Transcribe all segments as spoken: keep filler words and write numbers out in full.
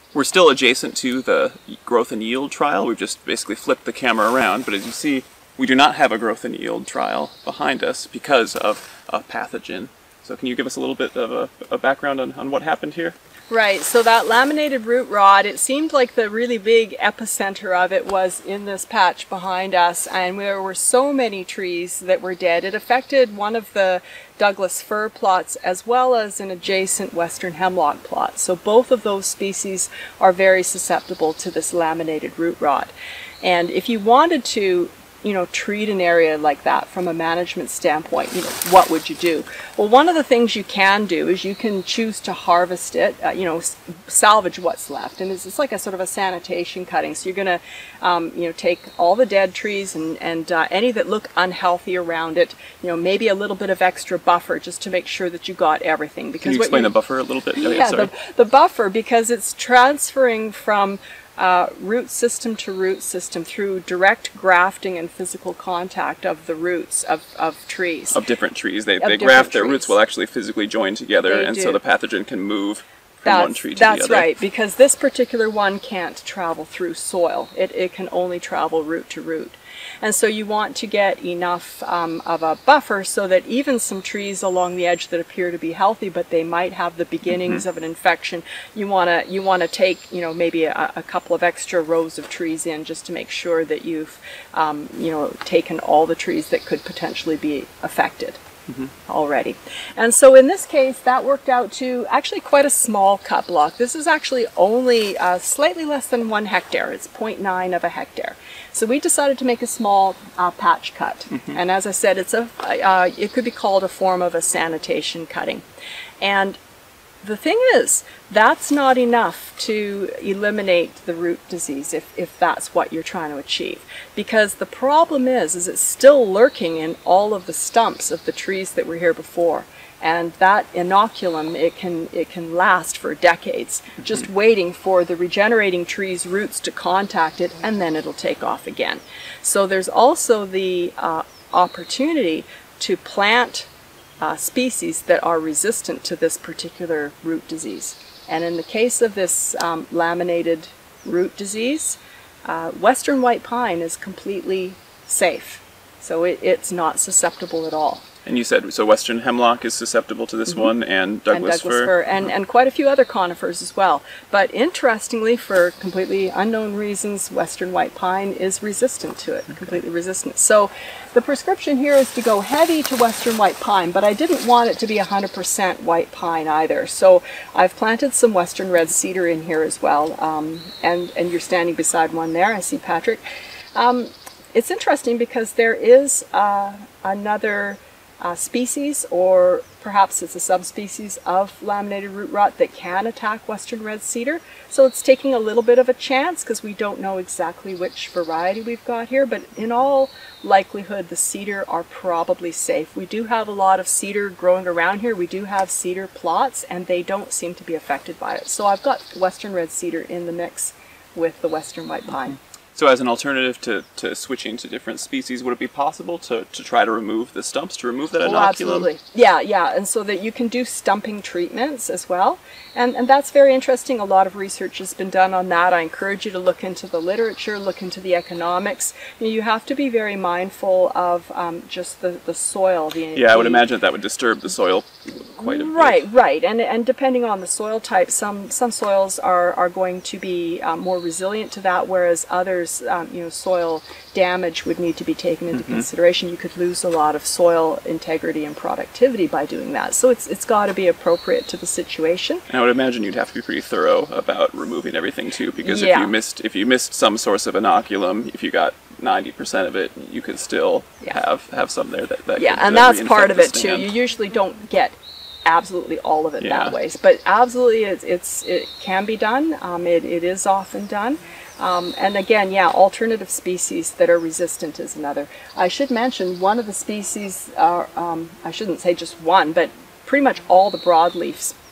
We're still adjacent to the growth and yield trial. We've just basically flipped the camera around, but as you see, we do not have a growth and yield trial behind us because of a pathogen. So can you give us a little bit of a, a background on, on what happened here? Right, so that laminated root rot, it seemed like the really big epicenter of it was in this patch behind us, and there were so many trees that were dead. It affected one of the Douglas fir plots as well as an adjacent western hemlock plot. So both of those species are very susceptible to this laminated root rot. And if you wanted to you know, treat an area like that from a management standpoint, you know, what would you do? Well, one of the things you can do is you can choose to harvest it, uh, you know, salvage what's left. And it's, it's like a sort of a sanitation cutting. So you're going to, um, you know, take all the dead trees and, and uh, any that look unhealthy around it, you know, maybe a little bit of extra buffer just to make sure that you got everything. Because can you explain the buffer a little bit? Yeah, oh, yeah sorry. The, the buffer, because it's transferring from Uh, root system to root system through direct grafting and physical contact of the roots of, of trees. Of different trees. They, of they different graft, their trees. roots will actually physically join together, They and do. so the pathogen can move from that's, one tree to that's the other. right, because this particular one can't travel through soil. It, it can only travel root to root. And so you want to get enough um, of a buffer so that even some trees along the edge that appear to be healthy, but they might have the beginnings mm-hmm. of an infection, you want to you want to take you know maybe a, a couple of extra rows of trees in just to make sure that you've um, you know taken all the trees that could potentially be affected. Mm-hmm. already. And so in this case, that worked out to actually quite a small cut block. This is actually only uh, slightly less than one hectare. It's zero point nine of a hectare. So we decided to make a small uh, patch cut. Mm-hmm. And as I said, it's a uh, it could be called a form of a sanitation cutting. And the thing is, that's not enough to eliminate the root disease if, if that's what you're trying to achieve. Because the problem is, is it's still lurking in all of the stumps of the trees that were here before. And that inoculum, it can, it can last for decades, mm-hmm. just waiting for the regenerating tree's roots to contact it, and then it'll take off again. So there's also the uh, opportunity to plant Uh, species that are resistant to this particular root disease. And in the case of this um, laminated root disease, uh, western white pine is completely safe. So it, it's not susceptible at all. And you said, so western hemlock is susceptible to this mm-hmm. one, and Douglas, and Douglas fir? fir and, and quite a few other conifers as well. But interestingly, for completely unknown reasons, western white pine is resistant to it, okay. completely resistant. So the prescription here is to go heavy to western white pine, but I didn't want it to be one hundred percent white pine either. So I've planted some western red cedar in here as well, um, and, and you're standing beside one there. I see Patrick. Um, it's interesting because there is uh, another Uh, species, or perhaps it's a subspecies of laminated root rot that can attack western red cedar. So it's taking a little bit of a chance because we don't know exactly which variety we've got here, but in all likelihood the cedar are probably safe. We do have a lot of cedar growing around here. We do have cedar plots and they don't seem to be affected by it. So I've got western red cedar in the mix with the western white pine. Mm-hmm. So as an alternative to, to switching to different species, would it be possible to, to try to remove the stumps, to remove that inoculum? Oh, absolutely. Yeah, yeah, and so that you can do stumping treatments as well. And, and that's very interesting. A lot of research has been done on that. I encourage you to look into the literature, look into the economics. You know, you have to be very mindful of um, just the, the soil. The, yeah, I would the, imagine that, that would disturb the soil quite a bit. Right, right. And, and depending on the soil type, some, some soils are, are going to be um, more resilient to that, whereas others Um, you know, soil damage would need to be taken into mm-hmm. consideration. You could lose a lot of soil integrity and productivity by doing that. So it's it's got to be appropriate to the situation. And I would imagine you'd have to be pretty thorough about removing everything too, because yeah. if you missed if you missed some source of inoculum, if you got ninety percent of it, you could still yeah. have have some there that, that yeah, could, and uh, that's part of it stand. too. You usually don't get absolutely all of it yeah. that way, but absolutely it's, it's it can be done. Um, it, it is often done. Um, and again, yeah, alternative species that are resistant is another. I should mention one of the species, are, um, I shouldn't say just one, but pretty much all the broadleaf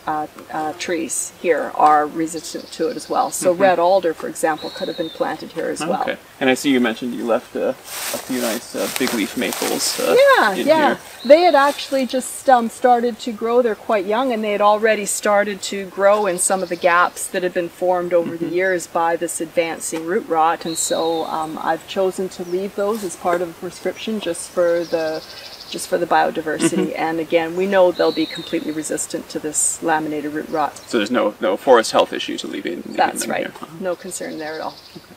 uh, uh, trees here are resistant to it as well. So mm-hmm. red alder, for example, could have been planted here as well. Okay. And I see you mentioned you left uh, a few nice uh, big leaf maples uh, yeah, in yeah. here. They had actually just um, started to grow. They're quite young, and they had already started to grow in some of the gaps that had been formed over mm-hmm. the years by this advancing root rot. And so um, I've chosen to leave those as part of a prescription just for the just for the biodiversity. Mm-hmm. And again, we know they'll be completely resistant to this laminated root rot. So there's no no forest health issue to leaving, leaving That's them right. here. No concern there at all.